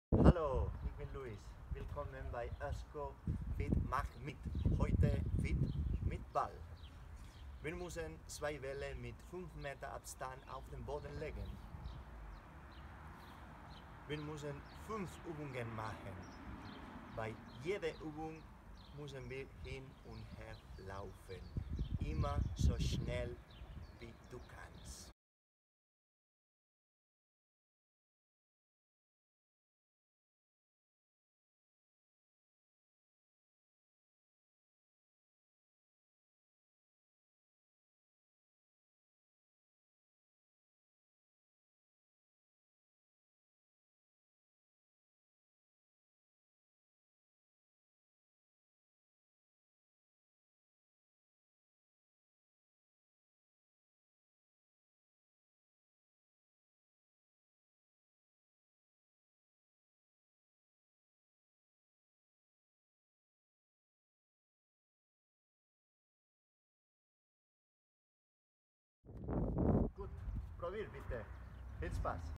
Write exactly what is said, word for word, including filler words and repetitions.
Hallo, ich bin Luis. Willkommen bei Ösko Fit Mach mit. Heute Fit mit Ball. Wir müssen zwei Bälle mit fünf Meter Abstand auf den Boden legen. Wir müssen fünf Übungen machen. Bei jeder Übung müssen wir hin und her laufen. Immer so schnell wie du kannst. Gut, probier bitte. Viel Spaß.